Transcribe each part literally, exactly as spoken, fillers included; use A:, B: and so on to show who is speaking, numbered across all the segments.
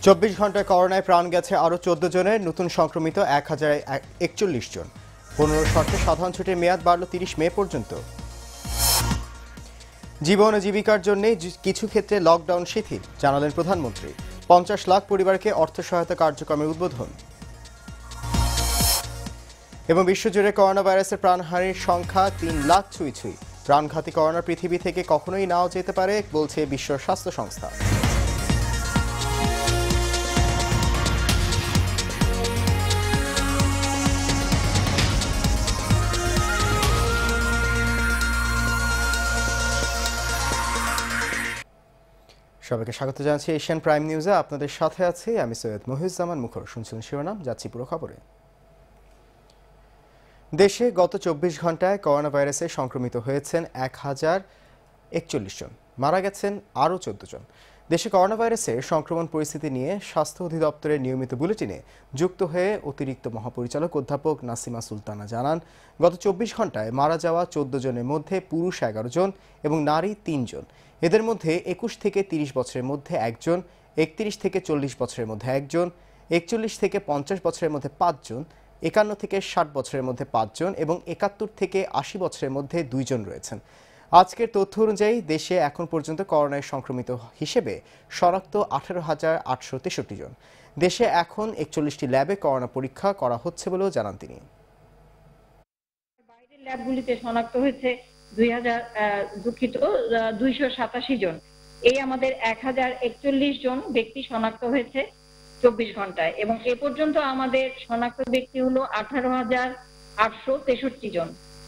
A: চব্বিশ ঘন্টায় করোনায় প্রাণ গেছে আরও চোদ্দ জনের, নতুন সংক্রমিত এক হাজার একচল্লিশ জন। পনেরো শর্তে সাধারণ ছুটির মেয়াদ বাড়ল তিরিশ মে পর্যন্ত। জীবন ও জীবিকার জন্য কিছু ক্ষেত্রে লকডাউন শিথিল, জানালেন প্রধানমন্ত্রী। পঞ্চাশ লাখ পরিবারকে অর্থ সহায়তা কার্যক্রমের উদ্বোধন। এবং বিশ্বজুড়ে করোনা ভাইরাসের প্রাণহানির সংখ্যা তিন লাখ ছুঁই ছুঁই। প্রাণঘাতী করোনা পৃথিবী থেকে কখনোই নাও যেতে পারে, বলছে বিশ্ব স্বাস্থ্য সংস্থা। সবাইকে স্বাগত জানাচ্ছি এশিয়ান প্রাইম নিউজে। আপনাদের সাথে আছি আমি সৈয়দ মহিউজ্জামান মুখর। শুনছিলেন শিরোনাম, যাচ্ছি পুরো খবরে। দেশে গত চব্বিশ ঘন্টায় করোনা ভাইরাসে সংক্রমিত হয়েছেন এক হাজার একচল্লিশ জন, মারা গেছেন আরও চোদ্দ জন। দেশে করোনা ভাইরাসের সংক্রমণ পরিস্থিতি নিয়ে স্বাস্থ্য অধিদপ্তরের নিয়মিত বুলেটিনে যুক্ত হয়ে অতিরিক্ত মহাপরিচালক অধ্যাপক নাসিমা সুলতানা জানান, গত চব্বিশ ঘন্টায় মারা যাওয়া চোদ্দ জনের মধ্যে পুরুষ এগারো জন এবং নারী তিন জন। এদের মধ্যে একুশ থেকে তিরিশ বছরের মধ্যে একজন, একত্রিশ থেকে চল্লিশ বছরের মধ্যে একজন, একচল্লিশ থেকে পঞ্চাশ বছরের মধ্যে পাঁচজন, একান্ন থেকে ষাট বছরের মধ্যে পাঁচজন এবং একাত্তর থেকে আশি বছরের মধ্যে দুইজন রয়েছেন। আজকের তথ্য অনুযায়ী দেশে এখন পর্যন্ত করোনায় সংক্রমিত হিসেবে শনাক্ত আঠারো হাজার আটশো তেষট্টি জন। দেশে এখন একচল্লিশটি ল্যাবে করোনা পরীক্ষা করা হচ্ছে বলেও জানান তিনি।
B: বাইরের ল্যাবগুলিতে শনাক্ত হয়েছে দুই হাজার দুঃখিত দুইশো সাতাশি জন। এই আমাদের এক হাজার একচল্লিশ জন ব্যক্তি শনাক্ত হয়েছে চব্বিশ ঘন্টায় এবং এ পর্যন্ত আমাদের শনাক্ত ব্যক্তি হলো আঠারো হাজার আটশো তেষট্টি জন।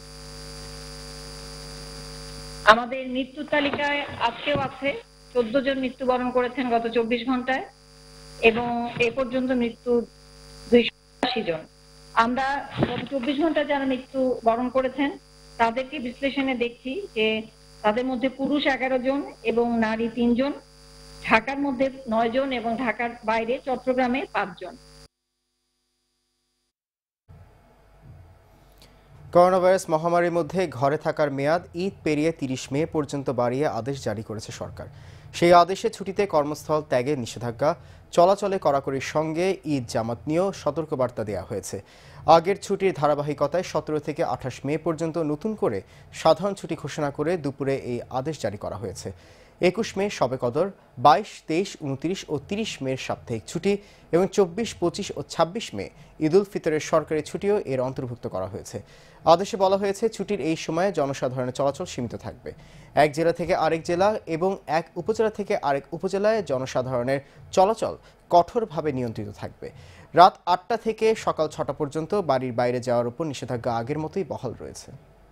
B: আমাদের মৃত্যু তালিকায় আজকেও আছে চোদ্দ জন মৃত্যুবরণ করেছেন গত চব্বিশ ঘন্টায় এবং এ পর্যন্ত মৃত্যু দুইশো আশি জন। আমরা গত চব্বিশ ঘন্টায় যারা মৃত্যু বরণ করেছেন তাদেরকে বিশ্লেষণে দেখছি যে তাদের মধ্যে পুরুষ এগারো জন এবং নারী তিনজন, ঢাকার মধ্যে নয় জন এবং ঢাকার বাইরে চট্টগ্রামে পাঁচজন।
A: করোনা ভাইরাস মহামারীর মধ্যে ঘরে থাকার মেয়াদ ঈদ পেরিয়ে তিরিশ মে পর্যন্ত বাড়িয়ে আদেশ জারি করেছে সরকার। সেই আদেশে ছুটিতে কর্মস্থল ত্যাগে নিষেধাজ্ঞা, চলাচলে কড়াকড়ির সঙ্গে ঈদ জামাত নিয়েও সতর্কবার্তা দেওয়া হয়েছে। আগের ছুটির ধারাবাহিকতায় সতেরো থেকে আঠাশ মে পর্যন্ত নতুন করে সাধারণ ছুটি ঘোষণা করে দুপুরে এই আদেশ জারি করা হয়েছে। একুশ মে শবে কদর, বাইশ, তেইশ, উনত্রিশ ও তিরিশ মের সাপ্তাহিক ছুটি এবং চব্বিশ, পঁচিশ ও ছাব্বিশ মে ঈদ উল ফিতরের সরকারি ছুটিও এর অন্তর্ভুক্ত করা হয়েছে। আদেশে বলা হয়েছে, ছুটির এই সময়ে জনসাধারণের চলাচল সীমিত থাকবে। এক জেলা থেকে আরেক জেলা এবং এক উপজেলা থেকে আরেক উপজেলায় জনসাধারণের চলাচল কঠোরভাবে নিয়ন্ত্রিত থাকবে। রাত আটটা থেকে সকাল ছটা পর্যন্ত বাড়ির বাইরে যাওয়ার উপর নিষেধাজ্ঞা আগের মতোই বহাল রয়েছে।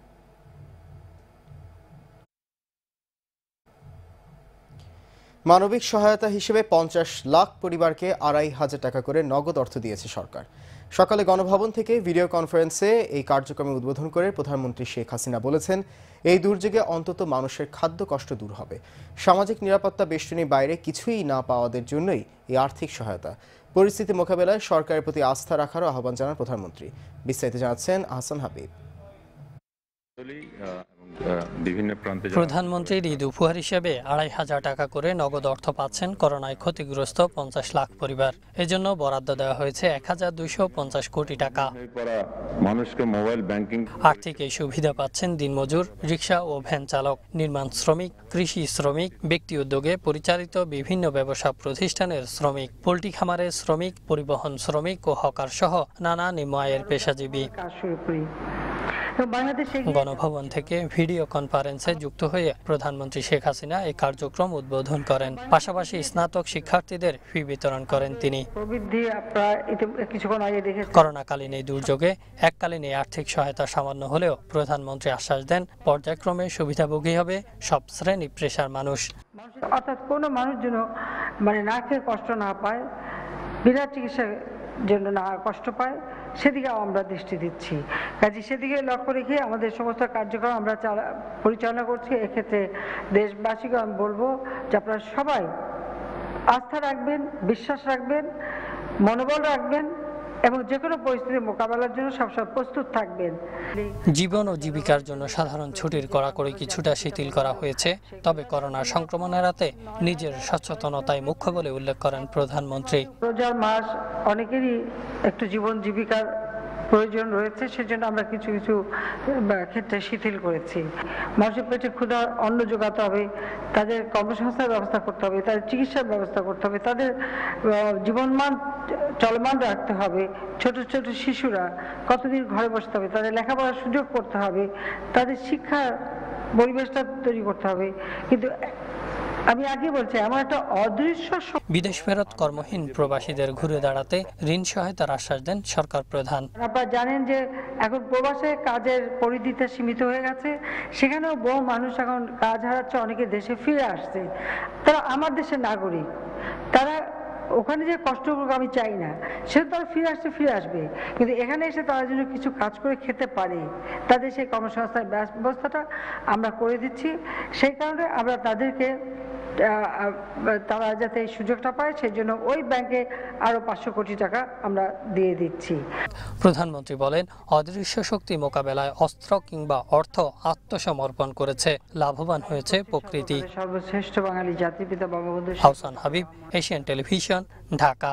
A: মানবিক সহায়তা হিসেবে পঞ্চাশ লাখ পরিবারকে আড়াই হাজার টাকা করে নগদ অর্থ দিয়েছে সরকার। সকালে গণভবন থেকে ভিডিও কনফারেন্সে এই কার্যক্রমে উদ্বোধন করে প্রধানমন্ত্রী শেখ হাসিনা বলেছেন, এই দুর্যোগে অন্তত মানুষের খাদ্য কষ্ট দূর হবে। সামাজিক নিরাপত্তা বেষ্টনীর বাইরে কিছুই না পাওয়াদের জন্যই এই আর্থিক সহায়তা। পরিস্থিতি মোকাবেলায় সরকারের প্রতি আস্থা রাখারও আহ্বান জানান প্রধানমন্ত্রী। বিস্তারিত জানাচ্ছেন আহসান হাবিব।
C: প্রধানমন্ত্রীর ঈদ উপহার হিসেবে আড়াই হাজার টাকা করে নগদ অর্থ পাচ্ছেন করোনায় ক্ষতিগ্রস্ত পঞ্চাশ লাখ পরিবার। এজন্য বরাদ্দ দেওয়া হয়েছে এক হাজার দুইশো পঞ্চাশ কোটি টাকা। আর্থিক এই সুবিধা পাচ্ছেন দিনমজুর, রিকশা ও ভ্যান চালক, নির্মাণ শ্রমিক, কৃষি শ্রমিক, ব্যক্তি উদ্যোগে পরিচালিত বিভিন্ন ব্যবসা প্রতিষ্ঠানের শ্রমিক, পোল্ট্রি খামারের শ্রমিক, পরিবহন শ্রমিক ও হকার সহ নানা নিম্ন আয়ের পেশাজীবী। গণভবন থেকে ভিডিও কনফারেন্সে যুক্ত হয়ে প্রধানমন্ত্রী শেখ হাসিনা এই কার্যক্রম উদ্বোধন করেন। পাশাপাশি স্নাতক শিক্ষার্থীদের ফি বিতরণ করেন তিনি। করোনাকালীন এই দুর্যোগে এককালীন এই আর্থিক সহায়তা সামান্য হলেও প্রধানমন্ত্রী আশ্বাস দেন, পর্যায়ক্রমে সুবিধাভোগী হবে সব শ্রেণী পেশার মানুষ।
D: অর্থাৎ কোনো মানুষ যেন মানে না খেয়ে কষ্ট না পায়, বিনা চিকিৎসার জন্য না কষ্ট পায়, সেদিকে আমরা দৃষ্টি দিচ্ছি। কাজে সেদিকে লক্ষ্য রেখে আমাদের সমস্ত কার্যক্রম আমরা পরিচালনা করছি। এক্ষেত্রে দেশবাসীকে আমি বলবো যে আপনারা সবাই আস্থা রাখবেন, বিশ্বাস রাখবেন, মনোবল রাখবেন এবং যে কোনো পরিস্থিতি মোকাবেলার জন্য সবসময় প্রস্তুত থাকবেন।
C: জীবন ও জীবিকার জন্য সাধারণ ছুটির কড়াকড়ি কিছুটা শিথিল করা হয়েছে, তবে করোনা সংক্রমণ এড়াতে নিজের সচেতনতাই মুখ্য বলে উল্লেখ করেন প্রধানমন্ত্রী।
D: রোজার মাস, অনেকেরই একটু জীবন জীবিকার প্রয়োজন রয়েছে, সেজন্য আমরা কিছু কিছু ক্ষেত্রে শিথিল করেছি। মানুষের পেটে ক্ষুধা অন্ন যোগাতে হবে, তাদের কর্মসংস্থানের ব্যবস্থা করতে হবে, তাদের চিকিৎসার ব্যবস্থা করতে হবে, তাদের জীবনমান চলমান রাখতে হবে। ছোট ছোট শিশুরা কতদিন ঘরে বসতে হবে, তাদের লেখাপড়ার সুযোগ করতে হবে, তাদের শিক্ষার পরিবেশটা তৈরি করতে হবে। কিন্তু আমি আগে বলছি, আমার একটা অদৃশ্য
C: বিদেশ ফেরত কর্মহীন প্রবাসীদের ঘুরে দাঁড়াতে ঋণ সহায়তার আশ্বাস দেন সরকার প্রধান।
D: আপনারা জানেন যে এখন প্রবাসে কাজের পরিধিটা সীমিত হয়ে গেছে, সেখানেও বহু মানুষ এখন কাজ হারাচ্ছে, অনেকে দেশে ফিরে আসছে। তারা আমার দেশের নাগরিক, তারা ওখানে যে কষ্ট করুক আমি চাই না, সে তারা ফিরে আসতে ফিরে আসবে, কিন্তু এখানে এসে তারা যেন কিছু কাজ করে খেতে পারে, তাদের সেই কর্মসংস্থান ব্যবস্থাটা আমরা করে দিচ্ছি। সেই কারণে আমরা তাদেরকে তারা যাতে এই সুযোগটা পায়, সেই জন্য ওই ব্যাংকে আরো পাঁচশো কোটি টাকা আমরা দিয়ে দিচ্ছি।
C: প্রধানমন্ত্রী বলেন, অদৃশ্য শক্তি মোকাবেলায় অস্ত্র কিংবা অর্থ আত্মসমর্পণ করেছে, লাভবান হয়েছে প্রকৃতি।
D: সর্বশ্রেষ্ঠ বাঙালি জাতিপিতা বঙ্গবন্ধু।
C: Hasan Habib, Asian television, Dhaka.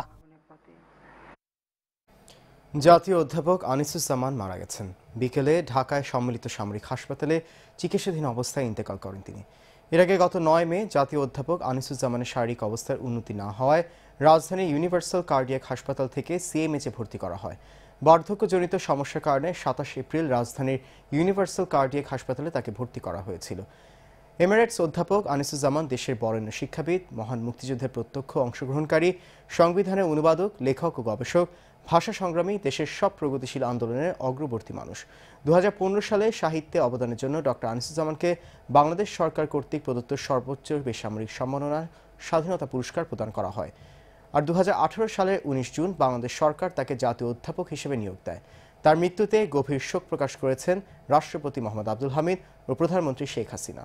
A: জাতীয় অধ্যাপক আনিসুজ্জামান মারা গেছেন। বিকেলে ঢাকায় সম্মিলিত সামরিক হাসপাতালে চিকিৎসাধীন অবস্থায় ইন্তেকাল করেন তিনি। এর আগে গত নয় মে জাতীয় অধ্যাপক আনিসুজ্জামানের শারীরিক অবস্থার উন্নতি না হওয়ায় রাজধানীর ইউনিভার্সাল কার্ডিয়াক হাসপাতাল থেকে সিএমএইচে ভর্তি করা হয়। বার্ধক্যজনিত সমস্যার কারণে সাতাশ এপ্রিল রাজধানীর ইউনিভার্সাল কার্ডিয়াক হাসপাতালে তাকে ভর্তি করা হয়েছিল। এমিরেটস অধ্যাপক আনিসুজ্জামান দেশের বরেণ্য শিক্ষাবিদ, মহান মুক্তিযুদ্ধের প্রত্যক্ষ অংশগ্রহণকারী, সংবিধানের অনুবাদক, লেখক ও গবেষক, ভাষা সংগ্রামী, দেশের সব প্রগতিশীল আন্দোলনের অগ্রবর্তী মানুষ। দু হাজার পনেরো সালে সাহিত্যে অবদানের জন্য ডক্টর আনিসুজ্জামানকে বাংলাদেশ সরকার কর্তৃক প্রদত্ত সর্বোচ্চ বেসামরিক সম্মাননা স্বাধীনতা পুরস্কার প্রদান করা হয়। আর দু হাজার আঠারো সালের উনিশ জুন বাংলাদেশ সরকার তাকে জাতীয় অধ্যাপক হিসেবে নিয়োগ দেয়। তার মৃত্যুতে গভীর শোক প্রকাশ করেছেন রাষ্ট্রপতি মোহাম্মদ আব্দুল হামিদ ও প্রধানমন্ত্রী শেখ হাসিনা।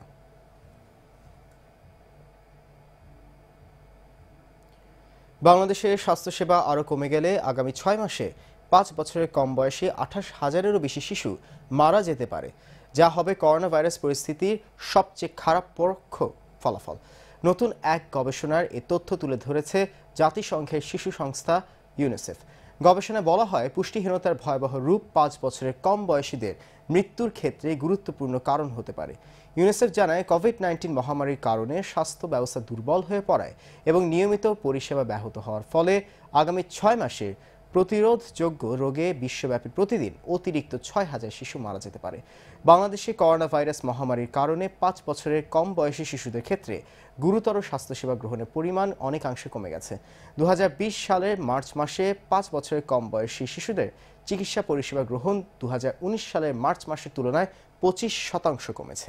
A: বাংলাদেশে স্বাস্থ্যসেবা আরও কমে গেলে আগামী ছয় মাসে পাঁচ বছরের কম বয়সী আঠাশ হাজারেরও বেশি শিশু মারা যেতে পারে, যা হবে করোনা ভাইরাস পরিস্থিতির সবচেয়ে খারাপ পরোক্ষ ফলাফল। নতুন এক গবেষণার এ তথ্য তুলে ধরেছে জাতিসংঘের শিশু সংস্থা ইউনিসেফ। গবেষণায় বলা হয়, পুষ্টিহীনতার ভয়াবহ রূপ পাঁচ বছরের কম বয়সীদের মৃত্যুর ক্ষেত্রে গুরুত্বপূর্ণ কারণ হতে পারে। ইউনিসেফ জানায়, কোভিড নাইন্টিন মহামারীর কারণে স্বাস্থ্য ব্যবস্থা দুর্বল হয়ে পড়ায় এবং নিয়মিত পরিষেবা ব্যাহত হওয়ার ফলে আগামী ছয় মাসে প্রতিরোধযোগ্য রোগে বিশ্বব্যাপী প্রতিদিন অতিরিক্ত ছয় হাজার শিশু মারা যেতে পারে। বাংলাদেশে করোনা ভাইরাস মহামারীর কারণে পাঁচ বছরের কম বয়সী শিশুদের ক্ষেত্রে গুরুতর স্বাস্থ্যসেবা গ্রহণের পরিমাণ অনেকাংশে কমে গেছে। দু হাজার বিশ সালের মার্চ মাসে পাঁচ বছরের কম বয়সী শিশুদের চিকিৎসা পরিষেবা গ্রহণ দু হাজার উনিশ সালের মার্চ মাসের তুলনায় পঁচিশ শতাংশ কমেছে।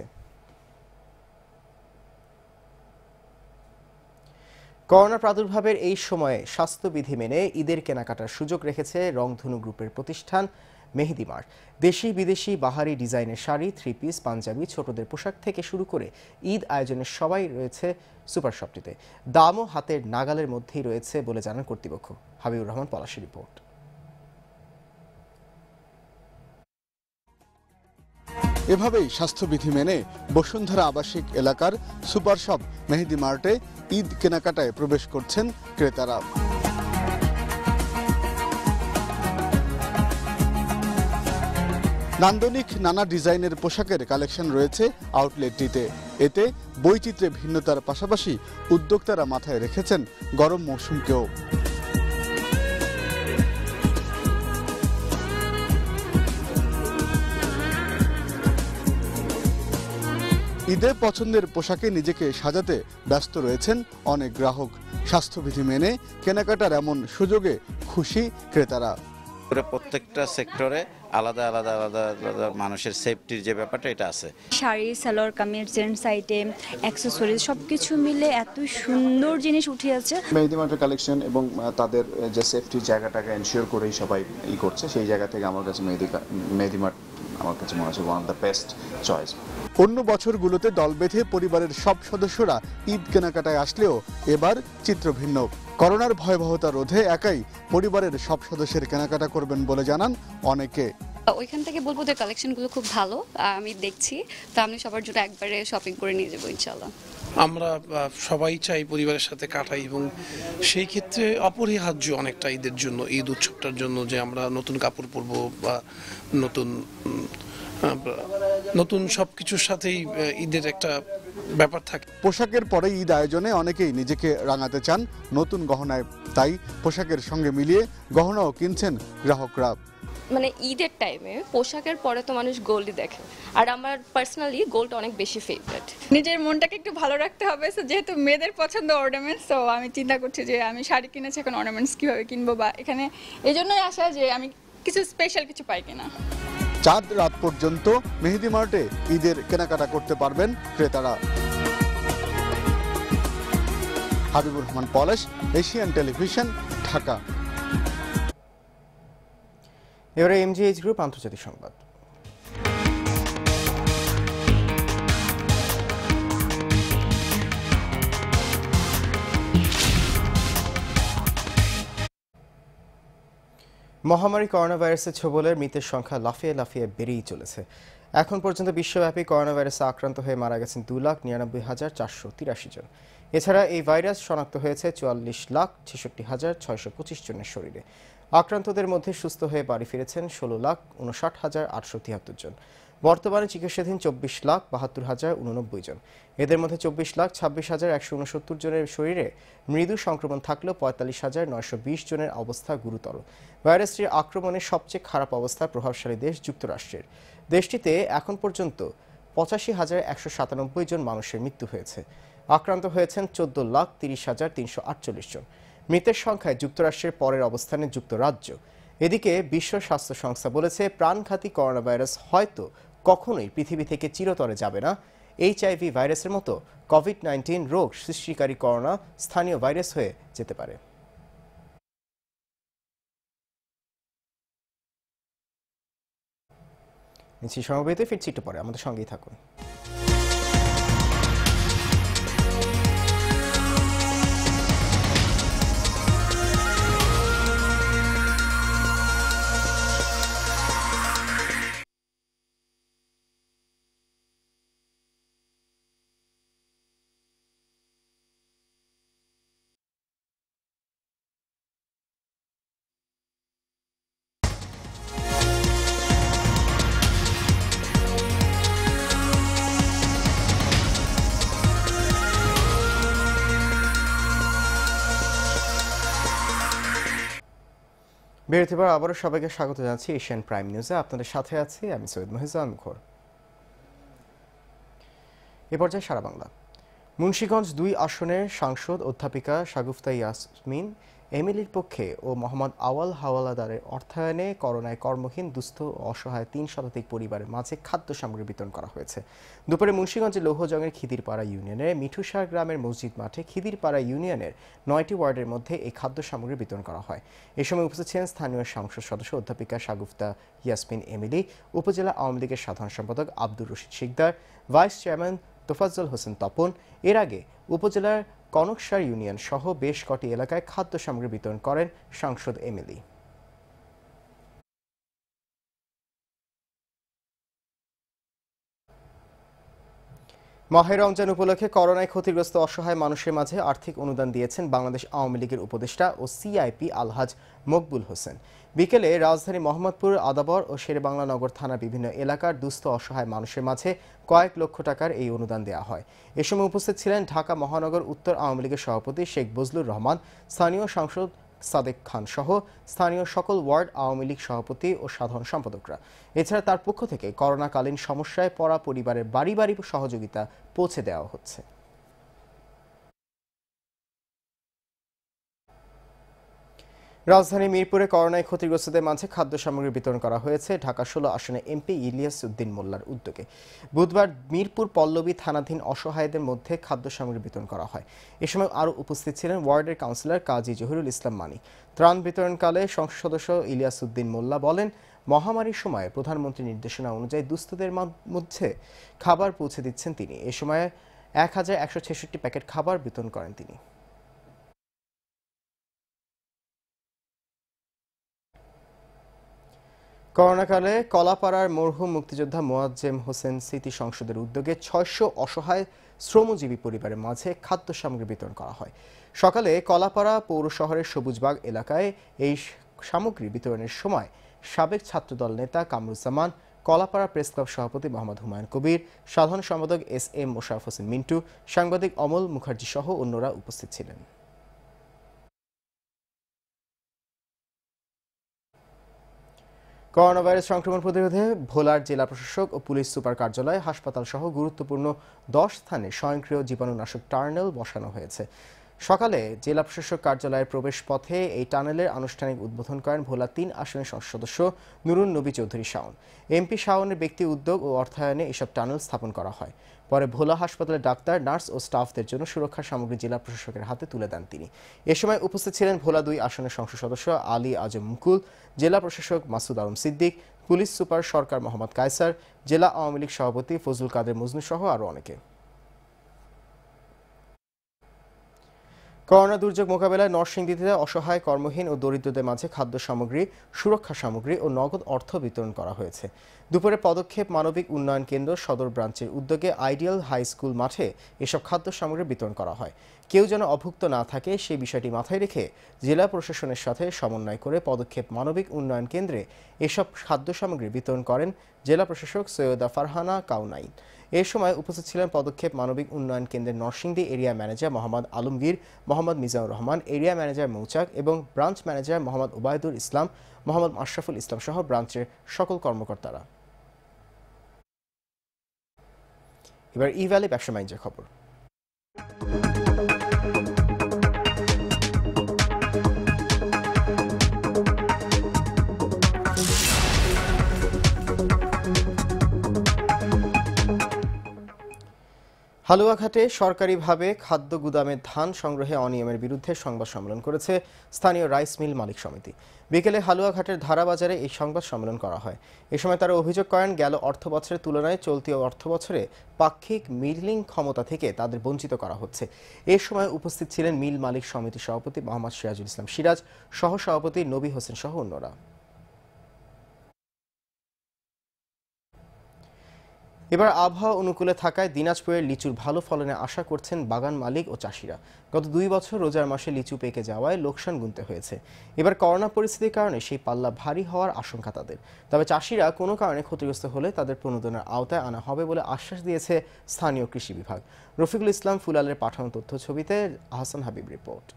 A: করোনা প্রাদুর্ভাবের এই সময়ে স্বাস্থ্যবিধি মেনে ঈদের কেনাকাটার সুযোগ রেখেছে রংধনু গ্রুপের প্রতিষ্ঠান মেহেদি মার্ট। দেশি বিদেশি বাহারি ডিজাইনের শাড়ি, থ্রি পিস, পাঞ্জাবি, ছোটদের পোশাক থেকে শুরু করে ঈদ আয়োজনের সবাই রয়েছে সুপার শপটিতে। দামও হাতের নাগালের মধ্যেই রয়েছে বলে জানান কর্তৃপক্ষ। হাবিবুর রহমান পলাশী রিপোর্ট।
E: এভাবেই স্বাস্থ্যবিধি মেনে বসুন্ধরা আবাসিক এলাকার সুপার শপ মেহেদি মার্টে ঈদ কেনাকাটায় প্রবেশ করছেন ক্রেতারা। নান্দনিক নানা ডিজাইনের পোশাকের কালেকশন রয়েছে আউটলেটটিতে। এতে বৈচিত্র্যে ভিন্নতার পাশাপাশি উদ্যোক্তারা মাথায় রেখেছেন গরম মৌসুমকেও। ঈদে পছন্দের পোশাকে নিজেকে সাজাতে ব্যস্ত রয়েছেন অনেক গ্রাহক। স্বাস্থ্যবিধি মেনে কেনাকাটার এমন সুযোগে খুশি ক্রেতারা।
F: প্রত্যেকটা সেক্টরে আলাদা আলাদা আলাদা আলাদা মানুষের সেফটির যে ব্যাপারটা এটা আছে।
G: Sari, salwar kameez, gents item, accessories সবকিছু মিলে এত সুন্দর জিনিস উঠে আছে।
H: মেহেদি মার্টের কালেকশন এবং তাদের যে সেফটির জায়গাটাকে এনশিওর করেই সবাই ই করছে, সেই জায়গা থেকে আমার কাছে মেহেদি মেহেদি মার্ট আমার কাছে মনে হচ্ছে one of the best choice.
E: অন্য বছরগুলোতে দল বেঁধে পরিবারের সব সদস্যরা ঈদ কেনাকাটায় আসলেও এবার চিত্র ভিন্ন। করোনার ভয়াবহতা রোধে একাই পরিবারের সব সদস্যের কেনাকাটা করবেন বলে জানান অনেকে।
I: ওইখান থেকে বলবো যে কালেকশনগুলো খুব ভালো, আমি দেখছি, তা আমি সবার জন্য একবারে শপিং করে নিয়ে যাবো ইনশাল্লাহ।
J: আমরা সবাই চাই পরিবারের সাথে কাটাই, এবং সেই ক্ষেত্রে অপরিহার্য অনেকটা ঈদের জন্য, ঈদ উৎসবটার জন্য যে আমরা নতুন কাপড় পরবো বা নতুন নতুন সবকিছুর সাথেই ঈদের একটা ব্যাপার থাকে।
E: পোশাকের পরে ঈদ আয়োজনে অনেকেই নিজেকে রাঙাতে চান নতুন গহনায়, তাই পোশাকের সঙ্গে মিলিয়ে গহনাও কিনছেন গ্রাহকরা।
K: মানে ঈদের টাইমে পোশাকের পরে তো মানুষ গোল্ডই দেখে, আর আমার পার্সোনালি গোল্ড অনেক বেশি ফেভারিট।
L: নিজের মনটাকে একটু ভালো রাখতে হবে, সো যেহেতু মেয়েদের পছন্দ অর্নামেন্টস, তো আমি চিন্তা করছি যে আমি শাড়ি কিনেছি, এখন অর্নামেন্টস কীভাবে কিনবো, বা এখানে এই জন্যই আসা যে আমি কিছু স্পেশাল কিছু পাই কিনা।
E: চাঁদ রাত পর্যন্ত মেহেদি মার্টে ঈদের কেনাকাটা করতে পারবেন ক্রেতারা। Habibur Rahman Palash, Asian television, Dhaka.
A: এবারে এমজিএইচ গ্রুপ আন্তর্জাতিক সংবাদ। মহামারী করোনা ভাইরাসের ছোবলের মৃতের সংখ্যা লাফিয়ে লাফিয়ে বেড়েই চলেছে। এখন পর্যন্ত বিশ্বব্যাপী করোনা ভাইরাসে আক্রান্ত হয়ে মারা গেছেন দু লাখ নিরানব্বই হাজার চারশো তিরাশি জন। এছাড়া এই ভাইরাস শনাক্ত হয়েছে চুয়াল্লিশ লাখ ছেষট্টি হাজার ছয়শো পঁচিশ জনের শরীরে। আক্রান্তদের মধ্যে সুস্থ হয়ে বাড়ি ফিরেছেন ষোলো লাখ উনষাট হাজার আটশো তিয়াত্তর জন। বর্তমানে চিকিৎসাধীন চব্বিশ লাখ বাহাত্তর হাজার উননব্বই জন। এদের মধ্যে চব্বিশ লাখ ছাব্বিশ হাজার একশো উনসত্তর জনের শরীরে মৃদু সংক্রমণ থাকলেও পঁয়তাল্লিশ হাজার নয়শো বিশ জনের অবস্থা গুরুতর। ভাইরাসটির আক্রমণে সবচেয়ে খারাপ অবস্থা প্রভাবশালী দেশ যুক্তরাষ্ট্রের। দেশটিতে এখন পর্যন্ত পঁচাশি হাজার একশো সাতানব্বই জন মানুষের মৃত্যু হয়েছে। আক্রান্ত হয়েছেন চোদ্দ লাখ তিরিশ হাজার তিনশো আটচল্লিশ জন। মৃতের সংখ্যায় যুক্তরাষ্ট্রের পরের অবস্থানে যুক্তরাজ্য। এদিকে বিশ্ব স্বাস্থ্য সংস্থা বলেছে প্রাণঘাতী করোনা ভাইরাস হয়তো কখনোই পৃথিবী থেকে চিরতরে যাবে না। এইচআইভি ভাইরাসের মতো কোভিড নাইন্টিন রোগ সৃষ্টিকারী করোনা স্থানীয় ভাইরাস হয়ে যেতে পারে। নিচ্ছি সমবেতে ফিরছি একটু পরে, আমাদের সঙ্গেই থাকুন। বিরতি পর আবারও সবাইকে স্বাগত জানাচ্ছি এশিয়ান প্রাইম নিউজে। আপনাদের সাথে আছি আমি সৈয়দ মহিজান মুখর। এ পর্যায়ে সারা বাংলা। মুন্সিগঞ্জ দুই আসনের সাংসদ অধ্যাপিকা শাগুফতা ইয়াসমিন এমিলির পক্ষে ও মোহাম্মদ আওয়াল হাওলাদারের অর্থায়নে করোনায় কর্মহীন দুস্থ ও অসহায় তিন শতাধিক পরিবারের মাঝে খাদ্য সামগ্রী বিতরণ করা হয়েছে। দুপুরে মুন্সিগঞ্জের লৌহজংয়ের খিদিরপাড়া ইউনিয়নের মিঠুসার গ্রামের মসজিদ মাঠে খিদিরপাড়া ইউনিয়নের নয়টি ওয়ার্ডের মধ্যে এই খাদ্য সামগ্রী বিতরণ করা হয়। এ সময় উপস্থিত ছিলেন স্থানীয় সংসদ সদস্য অধ্যাপিকা শাগুফতা ইয়াসমিন এমিলি, উপজেলা আওয়ামী লীগের সাধারণ সম্পাদক আব্দুর রশিদ শিকদার, ভাইস চেয়ারম্যান তোফাজ্জল হোসেন তপন। এর আগে উপজেলার কনকসার ইউনিয়ন সহ বেশ কটি এলাকায় খাদ্য সামগ্রী বিতরণ করেন সাংসদ এমিলি। মাহে রমজান উপলক্ষে করোনায় ক্ষতিগ্রস্ত অসহায় মানুষের মাঝে আর্থিক অনুদান দিয়েছেন বাংলাদেশ আওয়ামী লীগের উপদেষ্টা ও সিআইপি আলহাজ মকবুল হোসেন। বিকেলে রাজধানী মোহাম্মদপুর, আদাবর ও শেরেবাংলা নগর থানার বিভিন্ন এলাকার দুস্থ অসহায় মানুষের মাঝে কয়েক লক্ষ টাকার এই অনুদান দেওয়া হয়। এ সময় উপস্থিত ছিলেন ঢাকা মহানগর উত্তর আওয়ামী লীগের সভাপতি শেখ বজলুর রহমান, স্থানীয় সাংসদ সাদেক খান সহ স্থানীয় সকল ওয়ার্ড আওয়ামী লীগ সভাপতি ও সাধারণ সম্পাদকরা। এছাড়া তার পক্ষ থেকে করোনাকালীন সমস্যায় পড়া পরিবারের বাড়ি বাড়ি সহযোগিতা পৌঁছে দেওয়া হচ্ছে। রাজধানী মিরপুরে করোনায় ক্ষতিগ্রস্তদের মাঝে খাদ্য সামগ্রী বিতরণ করা হয়েছে ঢাকা ষোলো আসনে এমপি ইলিয়াস উদ্দিন মোল্লার উদ্যোগে। বুধবার মিরপুর পল্লবী থানাধীন অসহায়দের মধ্যে খাদ্য সামগ্রী বিতরণ করা হয়। এ সময় আরও উপস্থিত ছিলেন ওয়ার্ডের কাউন্সিলর কাজী জহিরুল ইসলাম মানি। ত্রাণ বিতরণকালে সংসদ সদস্য ইলিয়াস উদ্দিন মোল্লা বলেন, মহামারীর সময় প্রধানমন্ত্রীর নির্দেশনা অনুযায়ী দুস্থদের মধ্যে খাবার পৌঁছে দিচ্ছেন তিনি। এ সময় এক হাজার একশো ছেষট্টি প্যাকেট খাবার বিতরণ করেন তিনি। করোনাকালে কলাপাড়ার মরহুম মুক্তিযোদ্ধা মোয়াজ্জেম হোসেন স্মৃতি সংসদের উদ্যোগে ছয়শো অসহায় শ্রমজীবী পরিবারের মাঝে খাদ্য সামগ্রী বিতরণ করা হয়। সকালে কলাপাড়া পৌর শহরের সবুজবাগ এলাকায় এই সামগ্রী বিতরণের সময় সাবেক ছাত্রদল নেতা কামরুজ্জামান, কলাপাড়া প্রেস ক্লাব সভাপতি মোহাম্মদ হুমায়ুন কবির, সাধারণ সম্পাদক এস এম মোশাররফ হোসেন মিন্টু, সাংবাদিক অমল মুখার্জি সহ অন্যরা উপস্থিত ছিলেন। করোনা ভাইরাস সংক্রমণ প্রতিরোধে ভোলার জেলা প্রশাসক ও পুলিশ সুপার কার্যালয়, হাসপাতাল সহ গুরুত্বপূর্ণ দশ স্থানে স্বয়ংক্রিয় জীবাণুনাশক টার্নেল বসানো হয়েছে। সকালে জেলা প্রশাসক কার্যালয়ের প্রবেশ পথে এই টানেলের আনুষ্ঠানিক উদ্বোধন করেন ভোলা তিন আসনের সংসদ সদস্য নুরুন নবী চৌধুরী শাওন। এমপি শাওনের ব্যক্তি উদ্যোগ ও অর্থায়নে এসব টানেল স্থাপন করা হয়। পরে ভোলা হাসপাতালের ডাক্তার, নার্স ও স্টাফদের জন্য সুরক্ষা সামগ্রী জেলা প্রশাসকের হাতে তুলে দেন তিনি। এ সময় উপস্থিত ছিলেন ভোলা দুই আসনের সংসদ সদস্য আলী আজম মুকুল, জেলা প্রশাসক মাসুদ আলম সিদ্দিক, পুলিশ সুপার সরকার মোহাম্মদ কায়সার, জেলা আওয়ামী লীগ সভাপতি ফজলুল কাদের মজনু সহ আরও অনেকে। করোনা দুর্যোগ মোকাবেলায় নরসিংদীতে অসহায়, কর্মহীন ও দরিদ্রদের মাঝে খাদ্য সামগ্রী, সুরক্ষা সামগ্রী ও নগদ অর্থ বিতরণ করা হয়েছে। দুপুরে পদক্ষেপ মানবিক উন্নয়ন কেন্দ্র সদর ব্রাঞ্চের উদ্যোগে আইডিয়াল হাই স্কুল মাঠে এসব খাদ্য সামগ্রী বিতরণ করা হয়। কেউ যেন অভুক্ত না থাকে সেই বিষয়টি মাথায় রেখে জেলা প্রশাসনের সাথে সমন্বয় করে পদক্ষেপ মানবিক উন্নয়ন কেন্দ্রে এসব খাদ্য সামগ্রী বিতরণ করেন জেলা প্রশাসক সৈয়দা ফারহানা কাউনাইন। এ সময় উপস্থিত ছিলেন পদক্ষেপ মানবিক উন্নয়ন কেন্দ্রের Narsingdi area manager Mohammad Alamgir, Mohammad Mizanur Rahman, area manager Mouchak এবং ব্রাঞ্চ ম্যানেজার মোহাম্মদ ওবায়দুল ইসলাম, মোহাম্মদ আশরাফুল ইসলাম সহ ব্রাঞ্চের সকল কর্মকর্তারা। এবার ই ভ্যালি ব্যবসা বাণিজ্যের খবর। হালুয়াঘাটে সরকারিভাবে খাদ্য গুদামে ধান সংগ্রহে অনিয়মের বিরুদ্ধে সংবাদ সম্মেলন করেছে স্থানীয় রাইস মিল মালিক সমিতি। বিকেলে হালুয়াঘাটের ধারাবাজারে এই সংবাদ সম্মেলন করা হয়। এ সময় তারা অভিযোগ করেন, গেল অর্থ বছরের তুলনায় চলতি অর্থ বছরে পাক্ষিক মিলিং ক্ষমতা থেকে তাদের বঞ্চিত করা হচ্ছে। এ সময় উপস্থিত ছিলেন মিল মালিক সমিতির সভাপতি মোহাম্মদ সিরাজুল ইসলাম সিরাজ, সহ সভাপতি নবী হোসেন সহ অন্যরা। এবার আবহাওয়া অনুকূলে থাকায় দিনাজপুরের লিচুর ভালো ফলনের আশা করছেন বাগান মালিক ও চাষিরা। গত দুই বছর রোজার মাসে লিচু পেকে যাওয়ায় লোকসান গুনতে হয়েছে। এবার করোনা পরিস্থিতির কারণে সেই পাল্লা ভারী হওয়ার আশঙ্কা তাদের। তবে চাষিরা কোনো কারণে ক্ষতিগ্রস্ত হলে তাদের প্রণোদনার আওতায় আনা হবে বলে আশ্বাস দিয়েছে স্থানীয় কৃষি বিভাগ। রফিকুল ইসলাম ফুলালের পাঠানো তথ্য ছবিতে আহসান হাবিব রিপোর্ট।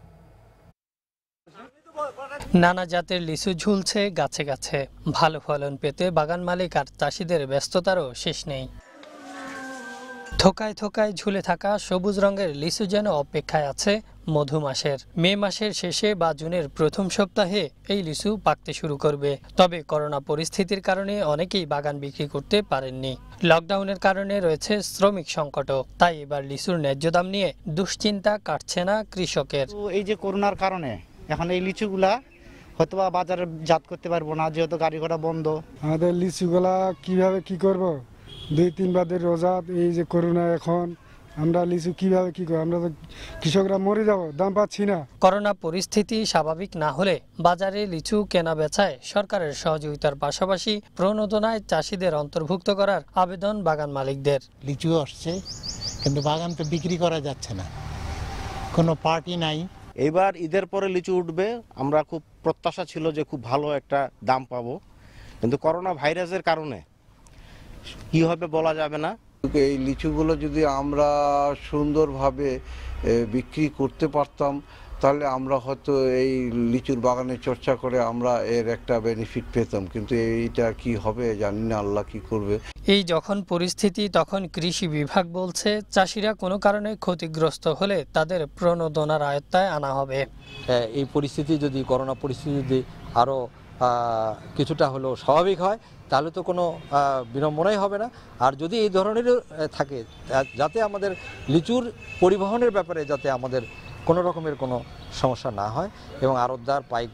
C: নানা জাতের লিচু ঝুলছে গাছে গাছে। ভালো ফলন পেতে বাগান মালিক আর চাষিদের ব্যস্ততারও শেষ নেই। থোকায় থোকায় ঝুলে থাকা সবুজ রঙের লিচু যেন অপেক্ষায় আছে মধু মাসের। মে মাসের শেষে বা জুনের প্রথম সপ্তাহে এই লিচু পাকতে শুরু করবে। তবে করোনা পরিস্থিতির কারণে অনেকেই বাগান বিক্রি করতে পারেননি। লকডাউনের কারণে রয়েছে শ্রমিক সংকটও। তাই এবার লিচুর ন্যায্য দাম নিয়ে দুশ্চিন্তা কাটছে না কৃষকের।
M: এই যে করোনার কারণে এখন এই লিচুগুলা হয়তো বা বাজারে জাত করতে পারবো না, যেহেতু গাড়ি ঘোড়া বন্ধ।
N: আমাদের লিচুগুলা কিভাবে কি করব, দুই তিন বাদের রোজা, এই যে করোনা, এখন আমরা লিচু কিভাবে কি করব? আমরা তো কৃষকরা মরে যাব, দাম পাচ্ছি না।
C: করোনা পরিস্থিতি স্বাভাবিক না হলে বাজারে লিচু কেনা বেচায় সরকারের সহযোগিতার পাশাপাশি প্রণোদনায় চাষিদের অন্তর্ভুক্ত করার আবেদন বাগান মালিকদের।
O: লিচু আসছে কিন্তু বাগান তো বিক্রি করা যাচ্ছে না, কোনো পার্টি নাই।
P: এবার ঈদের পরে লিচু উঠবে, আমরা খুব প্রত্যাশা ছিল যে খুব ভালো একটা দাম পাবো, কিন্তু করোনা ভাইরাসের কারণে কি হবে বলা যাবে না।
Q: এই লিচুগুলো যদি আমরা সুন্দরভাবে বিক্রি করতে পারতাম তাহলে আমরা হয়তো এই লিচুর বাগানে চর্চা করে আমরা এর একটা বেনিফিট পেতাম, কিন্তু এইটা কি হবে জানি না, আল্লাহ কি করবে।
C: এই যখন পরিস্থিতি, তখন কৃষি বিভাগ বলছে চাষিরা কোনো কারণে ক্ষতিগ্রস্ত হলে তাদের প্রণোদনার আয়ত্তায় আনা হবে।
R: এই পরিস্থিতি যদি, করোনা পরিস্থিতি যদি আরও কিছুটা হলেও স্বাভাবিক হয় তাহলে তো কোনো বিড়ম্বনাই হবে না। আর যদি এই ধরনের থাকে, যাতে আমাদের লিচুর পরিবহনের ব্যাপারে যাতে আমাদের কোনো রকমের কোনো সমস্যা না হয় এবং আড়তদার, পাইকার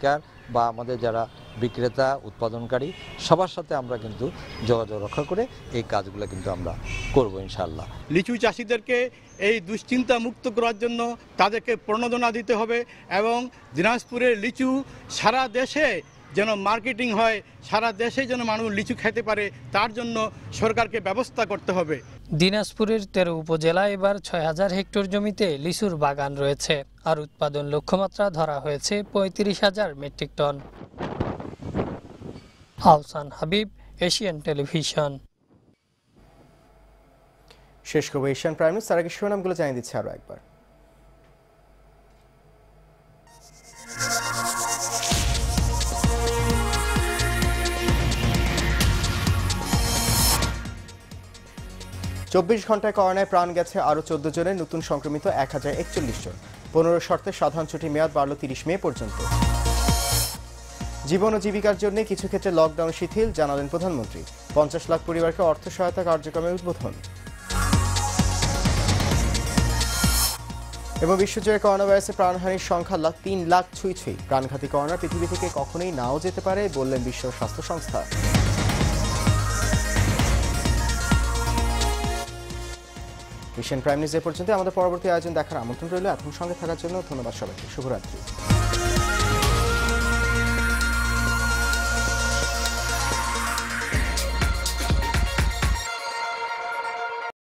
R: বা আমাদের যারা বিক্রেতা উৎপাদনকারী সবার সাথে আমরা কিন্তু যোগাযোগ রক্ষা করে এই কাজগুলো কিন্তু আমরা করব ইনশাআল্লাহ।
S: লিচু চাষিদেরকে এই দুশ্চিন্তা মুক্ত করার জন্য তাদেরকে প্রণোদনা দিতে হবে এবং দিনাজপুরের লিচু সারা দেশে যেন মার্কেটিং হয়, সারা দেশে যেন মানুষ লিচু খেতে পারে, তার জন্য সরকারকে ব্যবস্থা করতে হবে।
C: দিনাজপুরের তেরো উপজেলায় এবার ছয় হাজার হেক্টর জমিতে লিচুর বাগান রয়েছে, আর উৎপাদন লক্ষ্যমাত্রা ধরা হয়েছে পঁয়ত্রিশ হাজার metric ton. Ahsan Habib, Asian television.
A: শেষ করবো এশিয়ান প্রাইম নিউজ, তার আগে শিরোনামগুলো জানিয়ে দিচ্ছে আরো একবার। চব্বিশ ঘন্টায় করোনায় প্রাণ গেছে আরও চোদ্দ জনের, নতুন সংক্রমিত এক হাজার একচল্লিশ জন। পনেরো শর্তে সাধারণ ছুটির মেয়াদ বাড়ল তিরিশ মে পর্যন্ত। জীবন ও জীবিকার জন্য কিছু ক্ষেত্রে লকডাউন শিথিল, জানালেন প্রধানমন্ত্রী। পঞ্চাশ লাখ পরিবারকে অর্থ সহায়তা কার্যক্রমের উদ্বোধন। এবং বিশ্বজুড়ে করোনা ভাইরাসে প্রাণহানির সংখ্যা তিন লাখ ছুঁই ছুঁই। প্রাণঘাতী করোনা পৃথিবী থেকে কখনোই নাও যেতে পারে, বললেন বিশ্ব স্বাস্থ্য সংস্থা। এশিয়ান প্রাইম নিউজ এ পর্যন্ত। আমাদের পরবর্তী আয়োজন দেখার আমন্ত্রণ রইল। এখন সঙ্গে থাকার জন্য ধন্যবাদ সবাইকে। শুভরাত্রি।